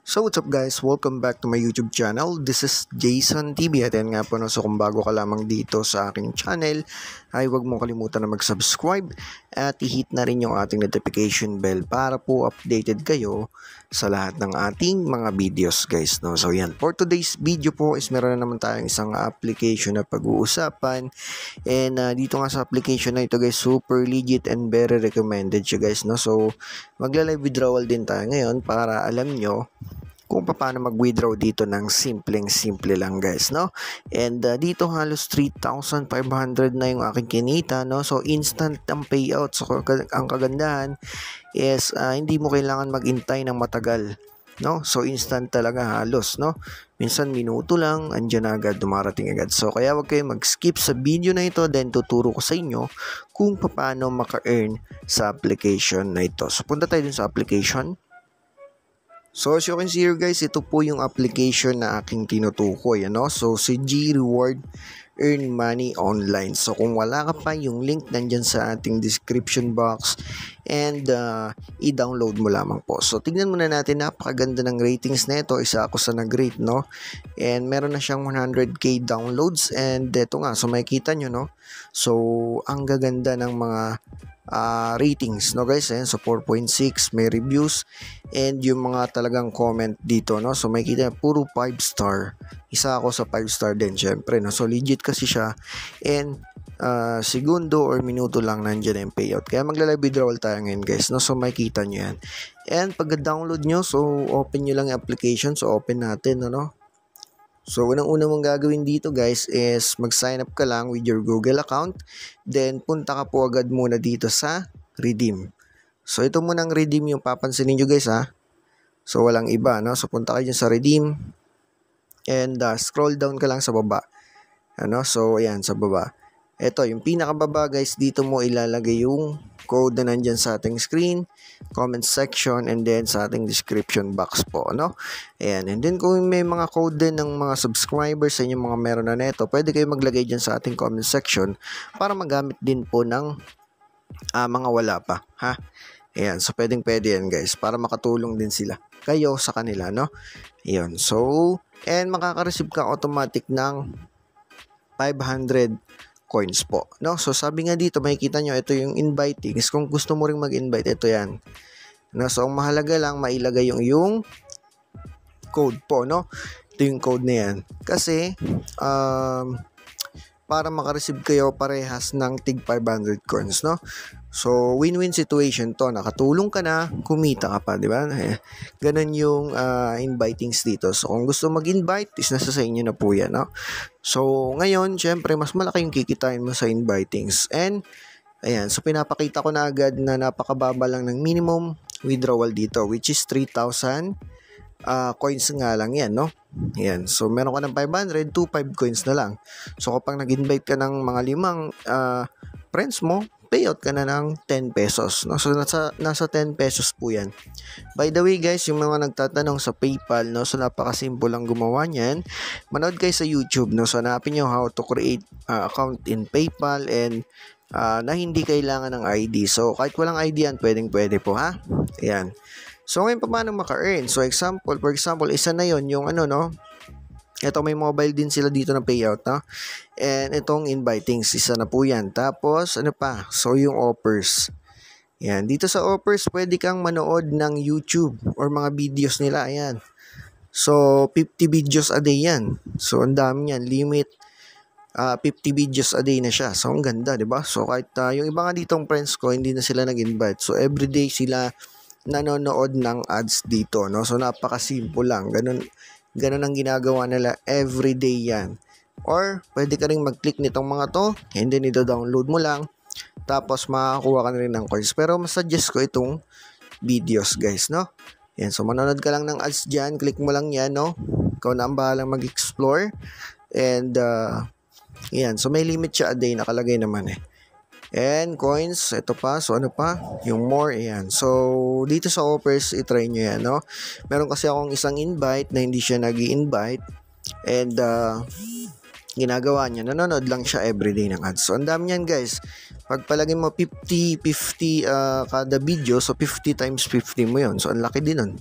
So what's up guys, welcome back to my YouTube channel. This is Jason TV at yan nga po, no, so kung bago ka lamang dito sa aking channel ay huwag mong kalimutan na mag-subscribe at i-hit na rin yung ating notification bell para po updated kayo sa lahat ng ating mga videos guys, no. So yan, for today's video po is meron na naman tayong isang application na pag-uusapan, and dito nga sa application na ito guys, super legit and very recommended siya guys, no. So magla-live withdrawal din tayo ngayon para alam nyo kung paano mag-withdraw dito ng simpleng-simple lang guys, no. And dito halos 3,500 na yung aking kinita, no. So instant ang payout. So ang kagandahan is hindi mo kailangan maghintay ng matagal, no. So instant talaga halos, no. Minsan minuto lang andyan na agad, dumarating agad. So kaya wag kayong mag-skip sa video na ito, then tuturo ko sa inyo kung paano maka-earn sa application na ito. So punta tayo dun sa application. So as you can see here guys, ito po yung application na aking tinutukoy, ano? So si G Reward Earn Money Online. So kung wala ka pa, yung link nandyan sa ating description box, and i-download mo lamang po. So tignan muna natin, napakaganda ng ratings na ito. Isa ako sa nag-rate, no? And meron na siyang 100k downloads, and ito nga, so makikita nyo, no? So ang gaganda ng mga ratings, no guys, so 4.6, may reviews, and yung mga talagang comment dito, no. So makikita puro 5 star. Isa ako sa 5 star din syempre, no. So legit kasi siya, and segundo or minuto lang nandiyan yung payout. Kaya magla-live withdrawal tayo ngayon guys, no. So makikita nyo yan, and pag-download nyo, so open nyo lang yung application. So open natin, ano. So, unang-una mong gagawin dito guys is mag-sign up ka lang with your Google account. Then, punta ka po agad muna dito sa redeem. So, ito munang redeem yung papansinin nyo guys, ha. So, walang iba, no. So, punta kayo dyan sa redeem. And, scroll down ka lang sa baba. Ano? So, ayan, sa baba. Ito, yung pinakababa guys, dito mo ilalagay yung code na nandyan sa ating screen, comment section, and then sa ating description box po, no? Ayan, and then kung may mga code din ng mga subscribers sa inyong mga meron na neto, pwede kayo maglagay dyan sa ating comment section para magamit din po ng mga wala pa, ha? Ayan, so pwede yan guys, para makatulong din sila kayo sa kanila, no? Ayan, so, and makaka-receive ka automatic ng 500 coins po, no. So sabi nga dito, makikita nyo, ito yung inviting. Kung gusto mo ring mag-invite, ito yan, no. So ang mahalaga lang mailagay yung code po, no. Ito yung code na yan, kasi para makareceive kayo parehas ng tig 500 coins, no. So win-win situation to, nakatulong ka na, kumita ka pa, di ba? Ganun yung invitings dito. So kung gusto mag-invite, is nasa sa inyo na po yan, no. So ngayon, syempre mas malaki yung kikitain mo sa invitings, and ayan, so pinapakita ko na agad na napakababa lang ng minimum withdrawal dito, which is 3,000 coins nga lang yan, no. Ayan, so meron ka ng 500, 5 coins na lang. So kapag nag-invite ka ng mga 5 friends mo, payout ka na ng 10 pesos, no. So nasa 10 pesos po yan. By the way guys, yung mga nagtatanong sa PayPal, no, so napakasimple lang gumawa niyan. Manood kayo sa YouTube, no. So hanapin nyo how to create account in PayPal, and na hindi kailangan ng ID. So kahit walang ID yan, pwede po, ha. Ayan. So ngayon, paano maka-earn? So for example, isa na yon yung ano, no. Ito, may mobile din sila dito na payout, no? And itong invitings, isa na po yan. Tapos, ano pa? So, yung offers. Yan. Dito sa offers, pwede kang manood ng YouTube or mga videos nila. Ayan. So, 50 videos a day yan. So, ang dami yan. Limit 50 videos a day na siya. So, ang ganda, diba? So, kahit yung iba nga ditong friends ko, hindi na sila nag-invite. So, everyday sila nanonood ng ads dito, no? So, napaka-simple lang. Ganun ang ginagawa nila everyday yan. Or pwede ka rin mag-click nitong mga to, and then ito-download mo lang, tapos makakuha ka na rin ng coins. Pero mas suggest ko itong videos guys, no. Yan, so manonood ka lang ng ads dyan, click mo lang yan, no. Ikaw na ang bahalang mag-explore. And yan, so may limit siya a day, nakalagay naman eh. And coins, ito pa, so ano pa, yung more, ayan. So dito sa offers, itry nyo yan, no. Meron kasi akong isang invite na hindi siya nag-i-invite, and ginagawa niya, nanonood lang siya everyday ng ads. So ang dami yan guys. Pagpalagay mo 50 kada video, so 50 times 50 mo yon. So ang laki din nun.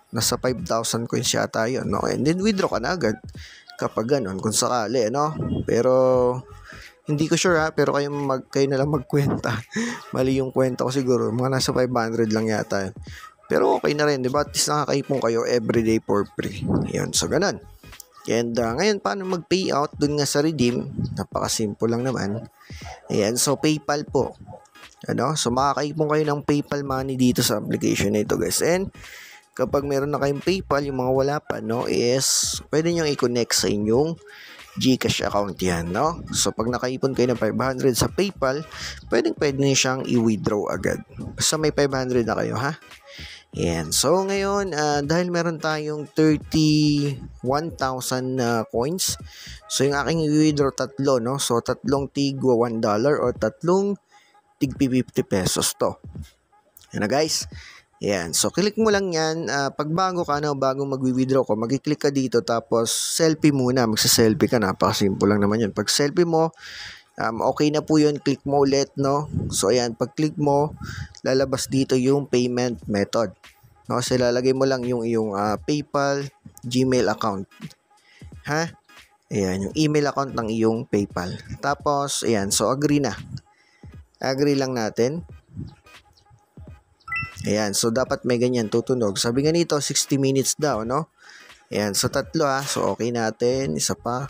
nasa 5,000 coins yata yun, no? And then withdraw ka na agad kapag ganun, kung sakali, no? Pero hindi ko sure ha, pero kayo na lang magkwenta. Mali yung kwenta ko siguro, mga nasa 500 lang yata yun. Pero okay na rin, di ba? At least nakakaipon kayo everyday for free. Yan, so ganun. And ngayon, paano mag-payout dun nga sa redeem? Napaka-simple lang naman. Ayan, so PayPal po. Ano? So makakaipon kayo ng PayPal money dito sa application na ito, guys. And kapag meron na kayong PayPal, yung mga wala pa, no, is pwede nyo i-connect sa inyong GCash account yan, no? So pag nakaipon kayo ng 500 sa PayPal, pwede nyo siyang i-withdraw agad. Basta may 500 na kayo, ha? Yan. So ngayon, dahil meron tayong 31,000 coins, so yung aking i-withdraw tatlo, no? So tatlong tig $1 or tatlong tig 50 pesos to. Yan na, guys. Yan. So click mo lang yan. Pag bago ka na, bago mag-withdraw ko, mag-click ka dito, tapos selfie muna. Magsa-selfie ka. Napakasimple lang naman yun. Pag selfie mo, okay na po yun, click mo ulit, no? So ayan, pag click mo, lalabas dito yung payment method, no? So lalagay mo lang yung iyong PayPal Gmail account, ha? Ayan, yung email account ng iyong PayPal. Tapos ayan, so agree lang natin. Ayan, so dapat may ganyan tutunog. Sabi nga nito 60 minutes daw, no? Ayan, so tatlo ha. So okay natin, isa pa.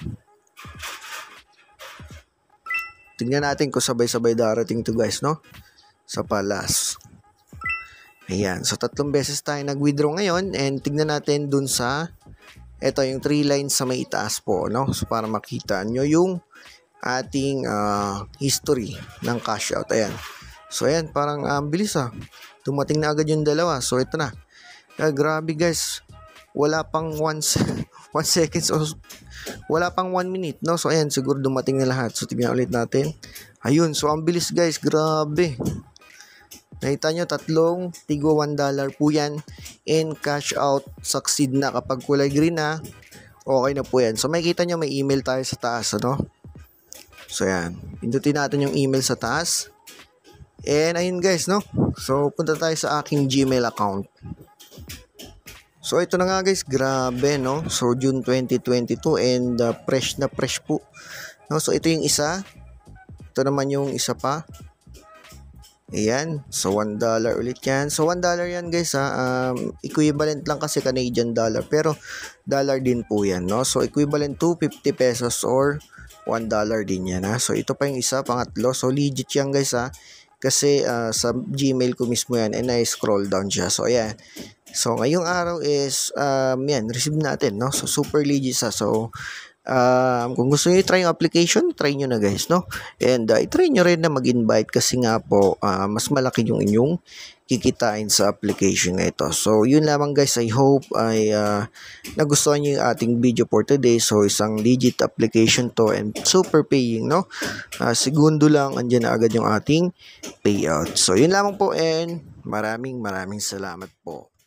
Tingnan natin kung sabay-sabay darating to, guys, no? Sa palas. Ayan. So, 3 beses tayo nag-withdraw ngayon. And tingnan natin dun sa, eto, yung 3 lines sa may itaas po, no? So, para makita nyo yung ating history ng cash out. Ayan. So, ayan. Parang bilis, Dumating na agad yung dalawa. So, ito na. Grabe, guys. Wala pang 1 second o wala pang 1 minute, no? So ayan, siguro dumating na lahat. So tingnan ulit natin. Ayun, so ang bilis, guys, grabe. Nakita nyo, tatlong tigo $1 po yan. And cash out succeed na. Kapag kulay green na, okay na po yan. So makikita nyo, may email tayo sa taas, ano? So ayan, pindutin natin yung email sa taas. And ayun, guys, no? So punta tayo sa aking Gmail account. So ito na nga, guys, grabe, no? So June 2022 and fresh na fresh po, no? So ito yung isa. Ito naman yung isa pa. Ayan. So $1 ulit yan. So $1 yan, guys, equivalent lang kasi Canadian dollar, pero dollar din po yan, no? So equivalent to 50 pesos or $1 din yan, ha? So ito pa yung isa, pangatlo. So legit yan, guys, kasi sa Gmail ko mismo yan, and I scroll down siya. So ayan. So ngayong araw is yan, receive natin, no? So super legit sa. So kung gusto niyo i-try yung application, try niyo na, guys, no? And i-try niyo rin na mag-invite kasi nga po mas malaki yung inyong kikitain sa application na ito. So yun lamang, guys. I hope ay nagustuhan niyo yung ating video for today. So isang legit application to and super paying, no? Segundo lang andyan na agad yung ating payout. So yun lamang po, and maraming salamat po.